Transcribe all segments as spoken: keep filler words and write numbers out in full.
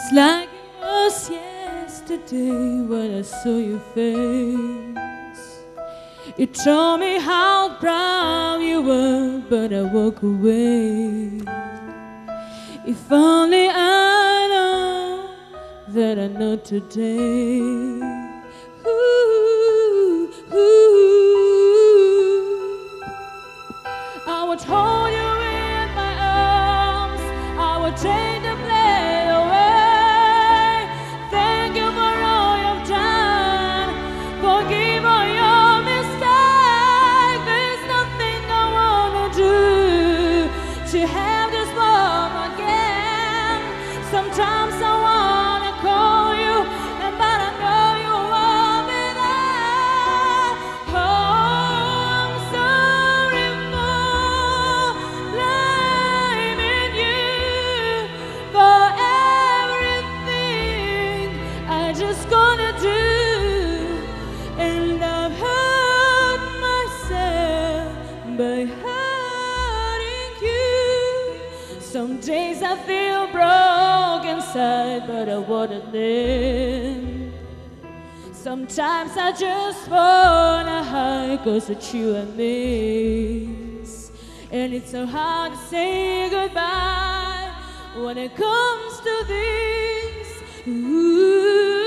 It's like it was yesterday when I saw your face. You told me how proud you were, but I walk away. If only I know that I know today. Ooh, ooh. I would hold you in my arms, I would take the blame away. Thank you for all you've done, forgive all your mistakes. There's nothing I wanna do to have this love again. Sometimes I wanna call you, and but I know you won't be there. Oh, I'm sorry for blaming you for everything I just gonna do, and I've hurt myself by hurting you. Some days I feel broken inside, but I wanna live. Sometimes I just wanna hide, cause it's you I miss. And it's so hard to say goodbye when it comes to this. Ooh.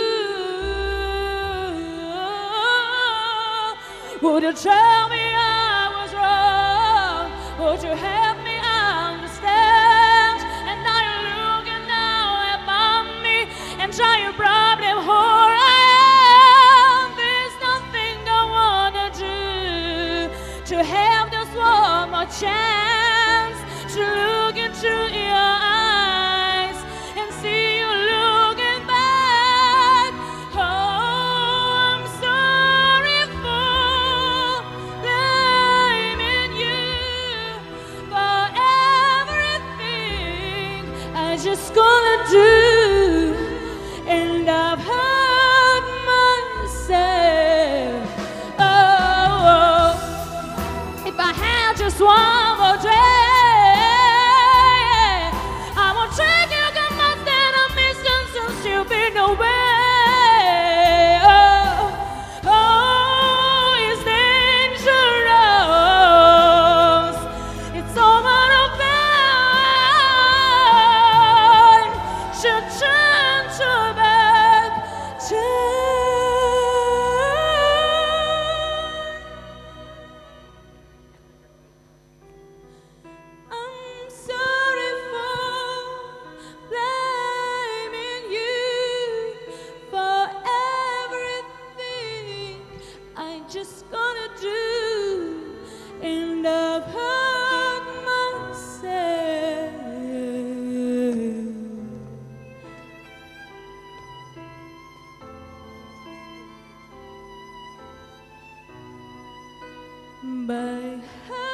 Would you tell me I was wrong? Would you help me understand? And now you're looking now about me and try your problem who I am. There's nothing I wanna do to have this one more chance to look into your eyes and see you looking back. Oh, I'm sorry for blaming you for everything I just gonna do, and I've hurt myself. Oh, if I had just one more day, I would take you come out stand a distance since you've been away. Oh, oh, it's dangerous. It's over the blind to turn to back time. I'm sorry for blaming you for everything I just gonna do, and I've hurt myself by